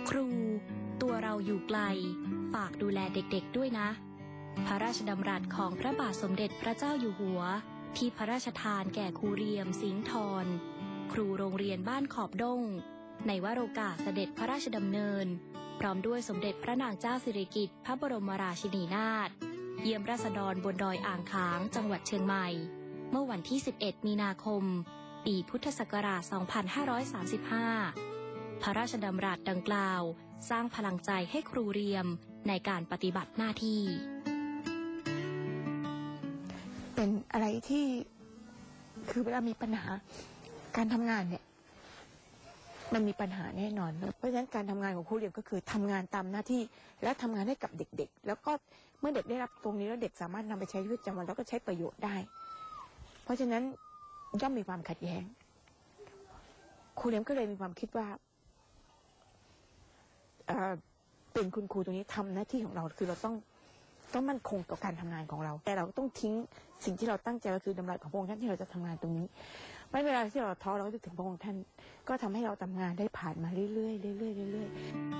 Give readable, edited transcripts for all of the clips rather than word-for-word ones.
ครูตัวเราอยู่ไกลฝากดูแลเด็กๆด้วยนะพระราชดำรัสของพระบาทสมเด็จพระเจ้าอยู่หัวที่พระราชทานแก่ครูเรียมสิงห์ทรครูโรงเรียนบ้านขอบด้งในวโรกาสเสด็จพระราชดำเนินพร้อมด้วยสมเด็จพระนางเจ้าสิริกิติ์พระบรมราชินีนาถเยี่ยมราษฎรบนดอยอ่างขางจังหวัดเชียงใหม่เมื่อวันที่ 11 มีนาคม ปีพุทธศักราช 2535 พระราชดำรัสดังกล่าวสร้างพลังใจให้ครูเรียมในการปฏิบัติหน้าที่เป็นอะไรที่คือเวลามีปัญหาการทำงานเนี่ยมันมีปัญหาแน่นอนเพราะฉะนั้นการทำงานของครูเรียมก็คือทำงานตามหน้าที่และทำงานให้กับเด็กๆแล้วก็เมื่อเด็กได้รับตรงนี้แล้วเด็กสามารถนำไปใช้ชีวิตประจำวันแล้วก็ใช้ประโยชน์ได้เพราะฉะนั้นย่อมมีความขัดแย้งครูเรียมก็เลยมีความคิดว่าเป็นคุณครูตรงนี้ทำหน้าที่ของเราคือเราต้องมั่นคงต่อการทำงานของเราแต่เราต้องทิ้งสิ่งที่เราตั้งใจก็คือดำรัสของพระองค์ท่านที่เราจะทำงานตรงนี้ไม่เวลาที่เราท้อเราก็จะถึงพระองค์ท่านก็ทำให้เราทำงานได้ผ่านมาเรื่อยๆเรื่อย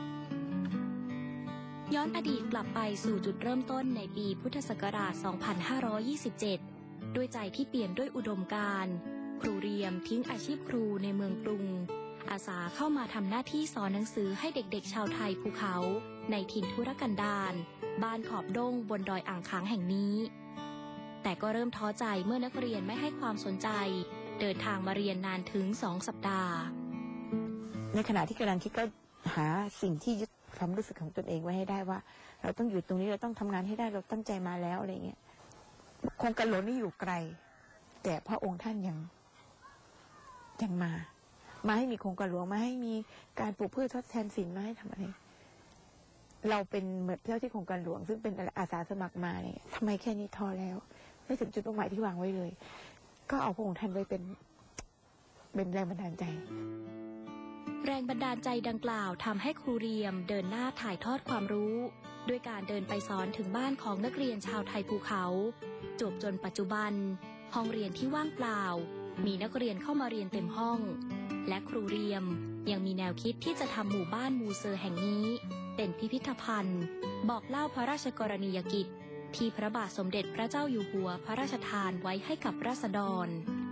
ๆย้อนอดีตกลับไปสู่จุดเริ่มต้นในปีพุทธศักราช 2527 ด้วยใจที่เปลี่ยนด้วยอุดมการณ์ครูเรียมทิ้งอาชีพครูในเมืองกรุงอาสาเข้ามาทำหน้าที่สอนหนังสือให้เด็กๆชาวไทยภูเขาในถิ่นทุรกันดารบ้านขอบด้งบนดอยอ่างขางแห่งนี้แต่ก็เริ่มท้อใจเมื่อนักเรียนไม่ให้ความสนใจเดินทางมาเรียนนานถึง2 สัปดาห์ในขณะที่กำลังคิดก็หาสิ่งที่ยึดความรู้สึกของตนเองไว้ให้ได้ว่าเราต้องอยู่ตรงนี้เราต้องทำงานให้ได้เราตั้งใจมาแล้วอะไรเงี้ยโครงการหลวงนี่อยู่ไกลแต่พระองค์ท่านยังมาให้มีโครงการหลวงมาให้มีการปลูกพืชทดแทนสินมาให้ทำอะไรเราเป็นเหมือนเจ้าที่โครงการหลวงซึ่งเป็นอาสาสมัครมาเนี่ยทำไมแค่นี้ท้อแล้วไม่ถึงจุดมุ่งหมายที่วางไว้เลยก็เอาพระองค์ท่านไว้เป็นแรงบันดาลใจแรงบันดาลใจดังกล่าวทำให้ครูเรียมเดินหน้าถ่ายทอดความรู้ด้วยการเดินไปสอนถึงบ้านของนักเรียนชาวไทยภูเขาจบจนปัจจุบันห้องเรียนที่ว่างเปล่ามีนักเรียนเข้ามาเรียนเต็มห้องและครูเรียมยังมีแนวคิดที่จะทำหมู่บ้านมูเซอร์แห่งนี้เป็นพิพิธภัณฑ์บอกเล่าพระราชกรณียกิจที่พระบาทสมเด็จพระเจ้าอยู่หัวพระราชทานไว้ให้กับราษฎร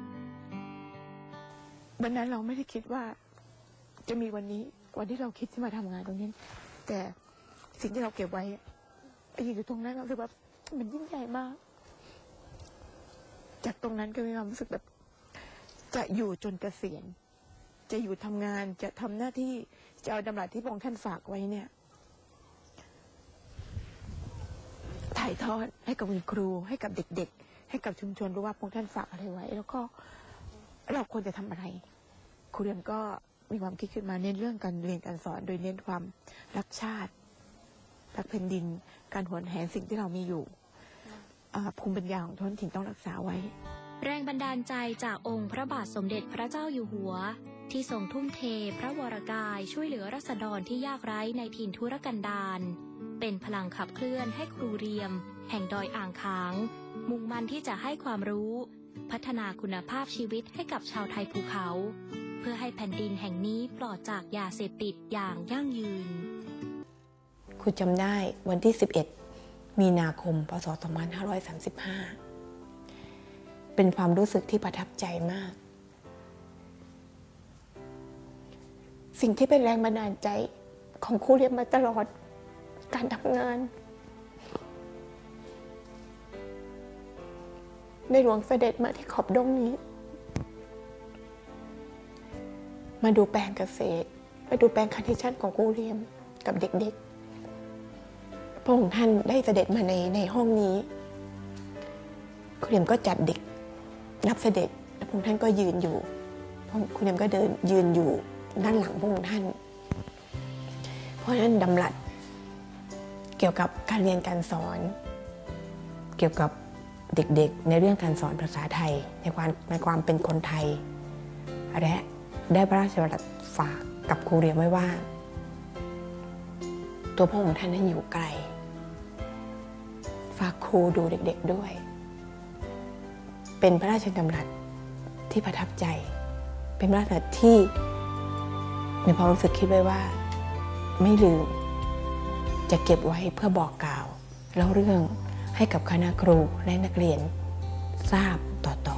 วันนั้นเราไม่ได้คิดว่าจะมีวันที่เราคิดที่มาทำงานตรงนี้แต่สิ่งที่เราเก็บไว้อยู่ตรงนั้นเรารู้สึกว่ามันยิ่งใหญ่มากจากตรงนั้นก็มีความรู้สึกแบบจะอยู่จนเกษียณจะอยู่ทำงานจะทำหน้าที่จะเอาดำรัสที่พระองค์ท่านฝากไว้เนี่ยถ่ายทอดให้กับคุณครูให้กับเด็กๆให้กับชุมชนรู้ว่าพระองค์ท่านฝากอะไรไว้แล้วก็เราควรจะทำอะไรครูเรียมก็มีความคิดขึ้นมาเน้นเรื่องการเรียนการสอนโดยเน้นความรักชาติรักแผ่นดินการหวงแหนสิ่งที่เรามีอยู่ภูมิปัญญาของท้องถิ่นต้องรักษาไว้แรงบันดาลใจจากองค์พระบาทสมเด็จพระเจ้าอยู่หัวที่ทรงทุ่มเทพระวรกายช่วยเหลือราษฎรที่ยากไร้ในถิ่นทุรกันดารเป็นพลังขับเคลื่อนให้ครูเรียมแห่งดอยอ่างขางมุ่งมั่นที่จะให้ความรู้พัฒนาคุณภาพชีวิตให้กับชาวไทยภูเขาเพื่อให้แผ่นดินแห่งนี้ปลอดจากยาเสพติดอย่างยั่งยืนครูจำได้วันที่11 มีนาคม พ.ศ. 2535เป็นความรู้สึกที่ประทับใจมากสิ่งที่เป็นแรงบันดาลใจของครูเรียมมาตลอดการทำงานในหลวงเสด็จมาที่ขอบด้งนี้มาดูแปลงเกษตรมาดูแปลงคาร์เนชั่นของครูเรียมกับเด็กๆพระองค์ท่านได้เสด็จมาในห้องนี้ครูเรียมก็จัดเด็กรับเสด็จแล้วพระองค์ท่านก็ยืนอยู่ครูเรียมก็เดินยืนอยู่ด้านหลังพระองค์ท่านเพราะฉะนั้นดำรัสเกี่ยวกับการเรียนการสอนเกี่ยวกับเด็กๆในเรื่องการสอนภาษาไทยในความเป็นคนไทยและได้พระราชดำรัสฝากกับครูเรียมไว้ว่าตัวพระองค์ท่านนั้นอยู่ไกลฝากครูดูเด็กๆด้วยเป็นพระราชดำรัสที่ประทับใจเป็นพระราชดำรัสที่มีความรู้สึกคิดไว้ว่าไม่ลืมจะเก็บไว้เพื่อบอกกล่าวเล่าเรื่องให้กับคณะครูและนักเรียนทราบต่อ